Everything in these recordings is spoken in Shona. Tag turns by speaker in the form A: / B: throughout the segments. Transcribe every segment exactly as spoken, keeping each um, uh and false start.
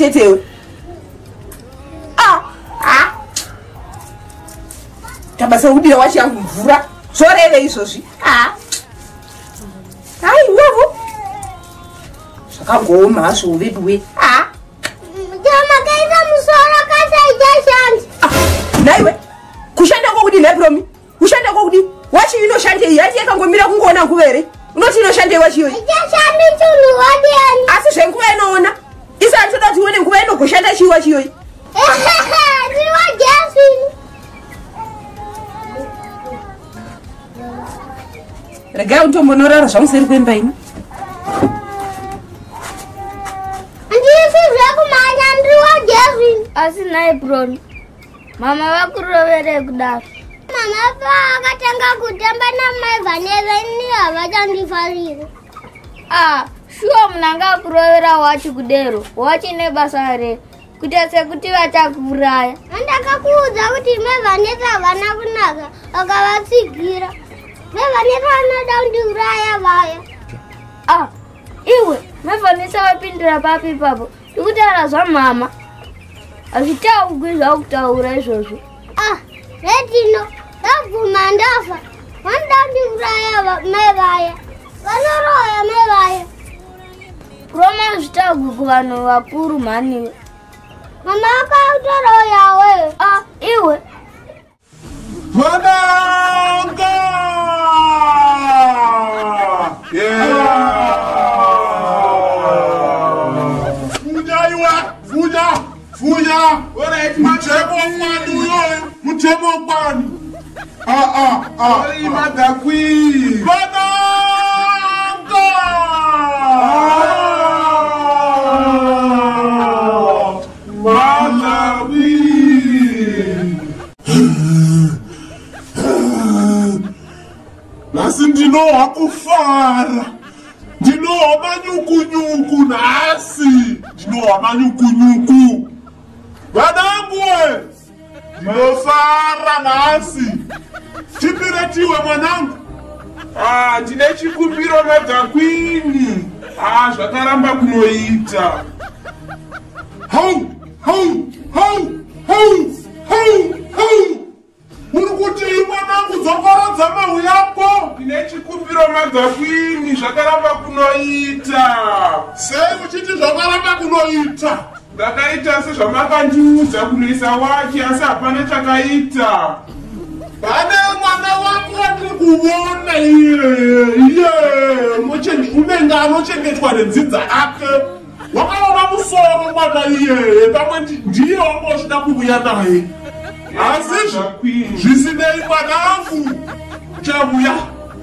A: chetewe. Ah, ah. Tabasa udira wachi yangu mvura. Zorele izvozvi. Ah. Hai, wevo. Zvakangoma hazvo uveduwe. Ah.
B: Jama kaita musoro kasaita shanti.
A: Ah, naiwe. Kushanda kwakudi naipromi. Kushanda kwakudi. Wachi inoshandei hati yakangomira kungoona nguvere. Unoti inoshandei wachi yoyi?
B: Ichashandi chunhu wadiyani.
A: Asi zvenguva inoona. Isati toda kuti uone nguva inogoshanda chii wachi yoyi?
B: Ndiwa gesi.
A: Regai untombonorara zvamuseri kwemba ino.
B: Ndisi zvekumhanya ndiwa gesi.
C: Asi naibroni. Mama vakurovere kudaro.
B: Mama paakatanga kutamba namai Vanessa ini havachandifarira.
C: Ah, shuwa munanga akurovera wachi kudero. Wachi nebasa re. Kuita sekuti vachakuuraya.
B: Andakakuudza kuti mai Vanessa havana kunaka vakavatsigira. Mai Vanessa vanoda kundiuraya vaya.
C: Ah, iwe mai Vanessa vapindura papi ipapo. Ndikutaura zvamama. Hazvitaugwizva kutaura izvozvo.
B: Ah, retino ndabvuma ndafa. Vanoda kundiuraya mai vaya. Vanoroya mai vaya.
C: Roma zvitagwi kuvanhu vakuru mhaniwe.
B: Mama akautoroya wewe.
C: Ah, iwe.
D: Vananga! Yeah! Funya iwe! Funya! Funya! Alright, mutemo kwani uyo! Mutemo kwani! Ah ah ah! Oi madakwi! Vananga! Madakwi! Nasi ndinoha kufara. Ndinoha manyukunyuku nasi. Ndinoha manyukunyuku. Vanangu we. Ndinofara nasi. Chipiretiwe mwanangu. Ah, ndine chikumbiro madhakwini. Ah, zvakaramba kunoita. Hau, hau, hau, hau, hau, hau. Urikuti mwanangu dzokorodza mahu yako. Ndine chikumbiro madhakwini, zvakaramba kunoita. Sei uchiti zvakaramba kunoita? Ndakaita sezvamakandiudza kunoisa wachi asi hapana chakaita. Pane mwana wako wandiri kuona iye. Iye unenge anochengetwa nedzidza ake. Wakaona musoro mwana iye. Pamwe ndiye wangochida kuuya naye. Asi zvisinei mwanangu. Uchabuya.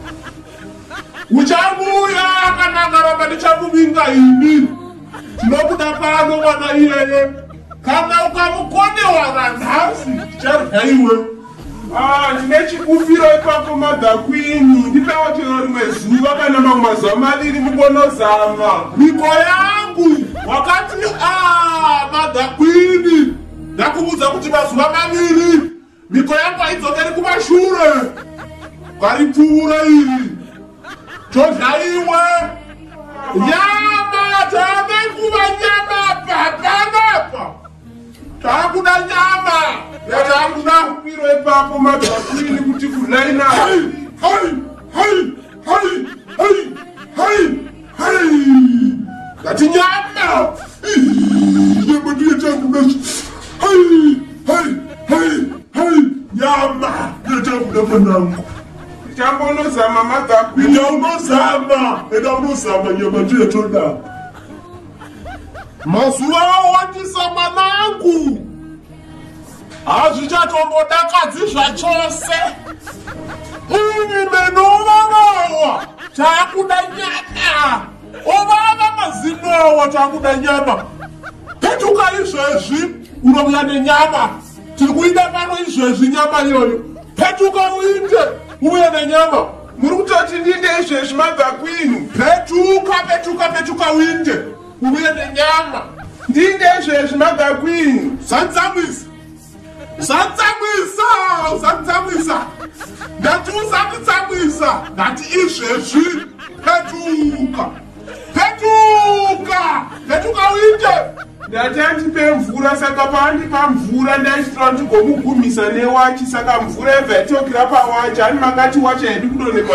D: Uchabuya kana ngaramba ndichamuvinga ini. Tinokuda pano mwana iyeye. Kana ukamukonewa nhasi ticharya iwe. Ah, ndine chikumbiro ipapo madhakwini. Ndipewo chero rimwe zuva kana mamwe mazuva maviri mukonozama. Miko yangu wakati ah madhakwini. Ndakuudza kuti mazuva maviri miko yangu aidzokeri kumashure. Karipfuura iri. Todya iwe. Nyama tave kuva nyama papanapa. Takuda nyama. Yatakuda kupiro ipapo madhakwini kuti kudlaina. Hai, hai, hai, hai, hai, hai, hai. Ngati nyama. Nyama ndiye takuda. Hai, hai, hai, hai. Nyama ndiye takuda mwanangu. Ndichambonozama madhakwini. Ndichambonozama. Ndichambonozama nyama ndiye toda. Mazuva awandisa mwanangu. Hazvichatombodakadzi zvachose. Ini menovavawa. Takuda nyama. Ovava mazinowa takuda nyama. Petuka izvezvi unobuya nenyama. Tiri kuida pano izvezvi nyama iyoyo. Petuka uinde uye nenyama. Muri kutoti ndinde izvezvi madhakwini. Petuka petuka petuka uinde uye nenyama. Ndinde izvezvi madhakwini. Sanzamisa. Sanzamisa. Sanzamisa. Ndati usanditsamwisa. Ndati izvezvi. Petuka. Petuka. Petuka uinde. Ndati pe mvura saka pandi pa mvura ndaisitwa ndigomugumisa newachi saka mvura yabva pawachi ani makati wachi haidi kudonekwa.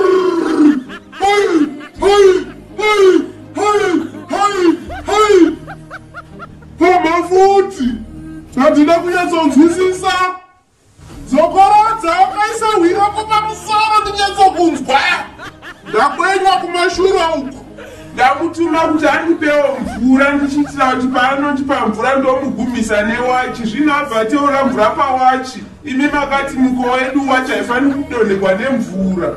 D: Hai hai hai hai hai hai Pama futi handina kunyatsonzwisisa zokorodza wakaisa hwira pamusoro ndinyatsokunzwa ndakwenywa kumashura uko ndamutuma kuti andipewo mvura ndichitira kuti paanoti pamvura ndomugumisa newachi zvino abva ateura mvura pawachi imi makati muko wedu wachi haifani kudonekwa nemvura.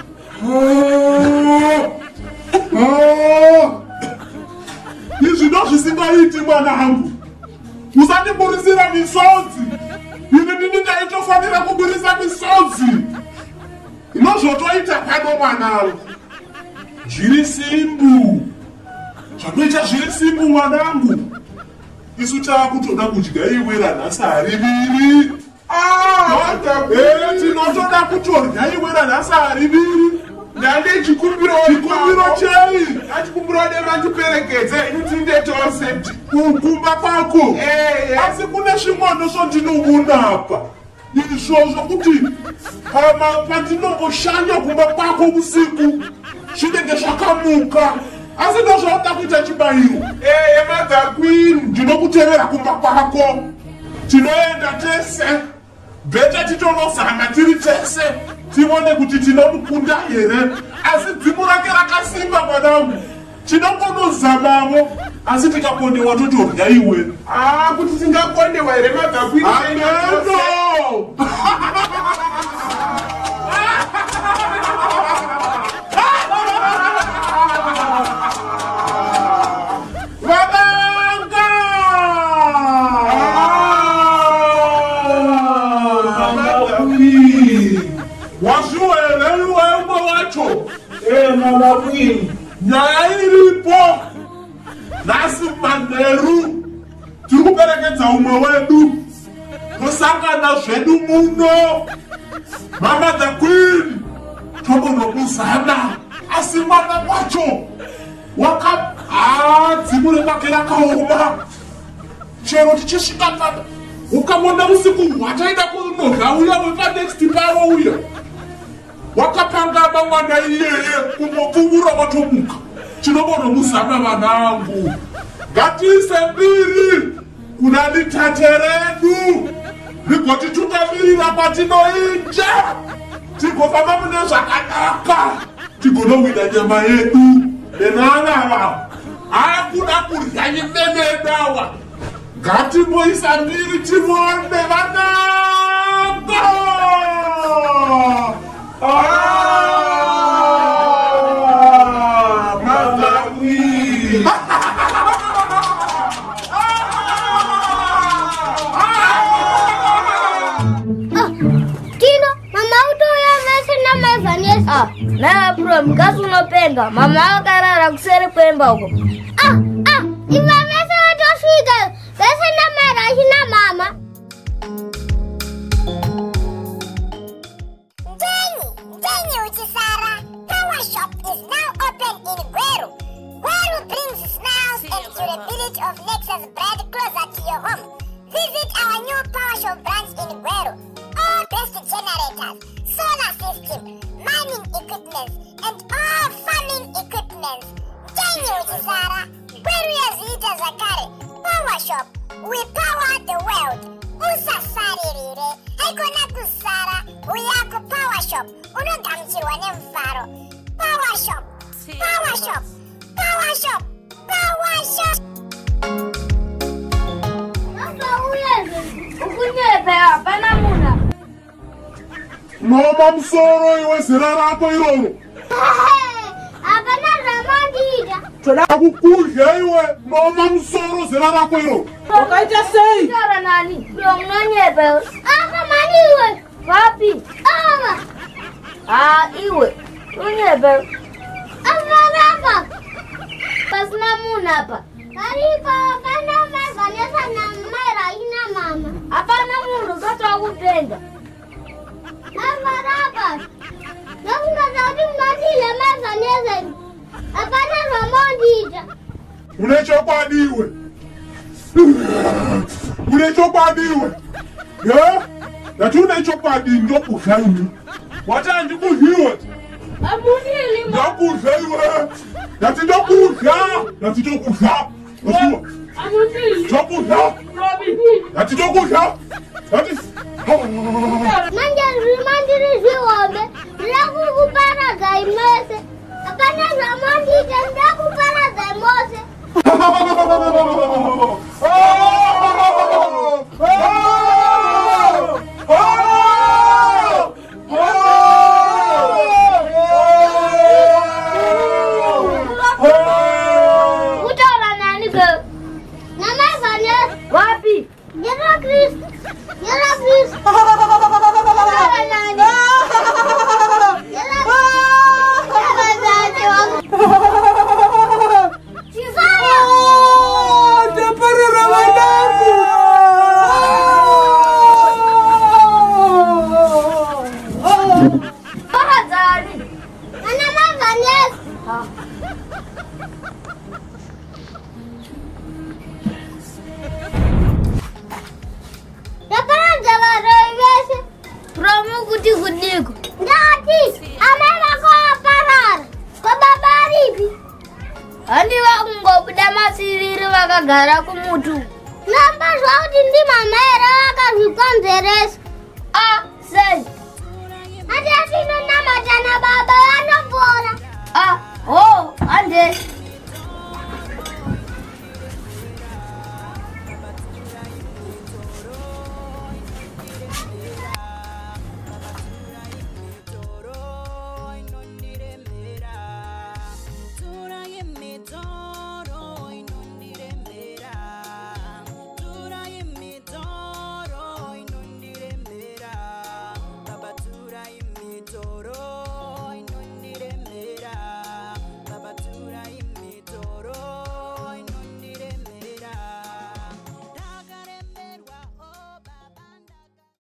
D: Izvi ndo zvisingaiti mwana hangu, musandiburisira misodzi. Ini ndini ndaitofanira kuburisa misodzi inozvotoita pano mwanangu. Zviri simbu zvatoita zviri simbu mwanangu, isu taakutoda kudya iwira nhasi hari viri. Tinotoda kutorya iwira nhasi hari viri. Ndande chikumbiro chikumbiro chei achikumbiro devandiperekedze inotinde tose kukumba kwako. Asi kune zvimwano zvandinomunapa izvozvo kuti pandinongoshanya kumba kwako usiku zvinenge zvakamuka, asi ndozvauda kuita chibayiro. Mother Queen, ndinokutevera kumba kwako, tinoenda tese beta titonozama tiri tese tione kuti tinomukunda here. Asi dzimu rake rakasimba mwanangu, tinongonozamavo asi tikakondewa totorya iwe. Kuti tingakondewa here Mother Queen? Ameno
E: Mother Queen,
D: nyaya iripo nhasi manheru tiri kuperekedza umwe wedu tosangana zvedu muno. Mother Queen, tombonokuzana asi mwana wacho waka dzimu remake rakaoma. Chero tichisvika pano ukamona usiku hwataida kunodya uya wepanext paro uya wakapangama mwana iyeye kumopfumura watomuka. Tinobona muzama vanangu, ngatiise mbiri kuna ditate redu rigotitungamirira kwatinoinja tigofamba mune zvakanaka tigonowina nyama yedu nenanava akuda kurya nyimenedawa. Ngatimboisa mbiri timone vanangu.
C: Ah, na bro, mkazi unopenda. Mama akarara kusere kwemba huko.
B: Ah, ah, imamesa watofika. Bese na mara hina mama. Jenny, Jenny Uchisara, Power Shop is now open in Gweru. Gweru brings smiles and durability of Nexus brand closer to your home. Visit our new Power Shop branch in Gweru. All best generators, solar system, mining equipment, and all farming equipment. Jenny Uchisara, Gweru yazita zakare. Power Shop, we power the world. Usafari rire, haikona kusara, uyako Power Shop, unogamchirwa nemfaro. Power Shop, Power Shop, Power Shop, Power Shop.
C: Asa uyeze, ukunyepe hapana muna.
D: Noma msoro iwe zira rako iroro.
B: Hapana ramandida.
D: Toda kukudya iwe noma msoro zira rako iroro.
A: Wakaita sei?
C: Kara nani? Ndio mnonyepe.
B: Aka mani iwe.
C: Wapi?
B: Ava.
C: Ah, iwe. Unyepe.
B: Ava rapa.
C: Pasna muna hapa.
B: Karibu kana mezanyesa na mera ina mama.
C: Hapana mundu zote wakupenda.
B: Ava rapa. Nafunga sauti mnatile mezanyesa. Hapana ramandida.
D: Unechokwadi iwe. Une chokwadi iwe. Yeah? Yati une chokwadi ndokudla ini. Wacha ndikudliwe.
C: Amunili ma.
D: Ndokudla iwe. Yati ndokudla. Yati ndokudla. Osiwa.
C: Amunili.
D: Ndokudla.
C: Robi.
D: Yati ndokudla. Yati.
B: Manja rimandiri ziwombe. Lagu kupara gaimese. Apana zamandi janda kupara gaimose.
C: Utara nani ke?
B: Nama Vanessa.
C: Wapi?
B: Nyera Chris. Nyera Chris. Utara nani? Nyera Sifaya.
A: Tapara Ramadhanku.
C: Parazari.
B: Nama Vanessa. Tapara Javara Vese.
C: Promu kuti kudiku.
B: Ndati. Ameva kwa parar. Kwa babaribi.
C: Handi vakungobuda masiriri vakagara kumutu.
B: Namba zvauti ndimamera vakazvikonzeresa.
C: Ah, sei.
B: Hati atinonamata nababa vanopora.
C: Ah, oh, hande.